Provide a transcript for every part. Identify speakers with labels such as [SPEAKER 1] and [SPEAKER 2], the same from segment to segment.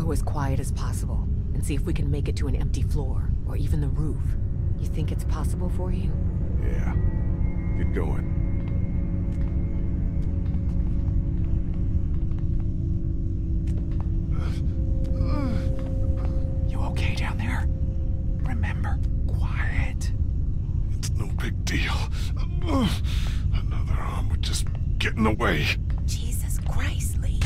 [SPEAKER 1] go as quiet as possible and see if we can make it to an empty floor, or even the roof. You think it's possible for you?
[SPEAKER 2] Yeah. Get going.
[SPEAKER 3] You okay down there? Remember, quiet.
[SPEAKER 2] It's no big deal. Another arm would just get in the way.
[SPEAKER 1] Jesus Christ, Lee.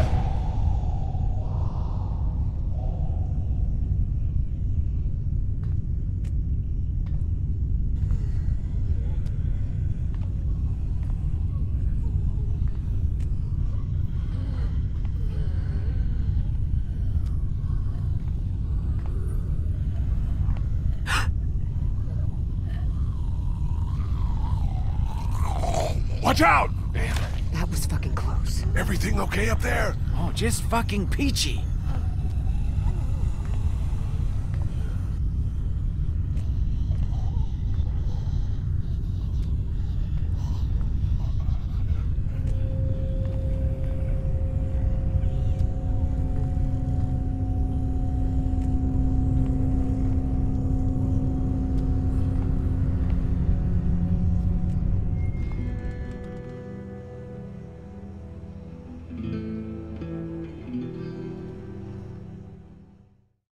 [SPEAKER 2] Watch out! Damn.
[SPEAKER 1] That was fucking close.
[SPEAKER 2] Everything okay up there?
[SPEAKER 3] Oh, just fucking peachy.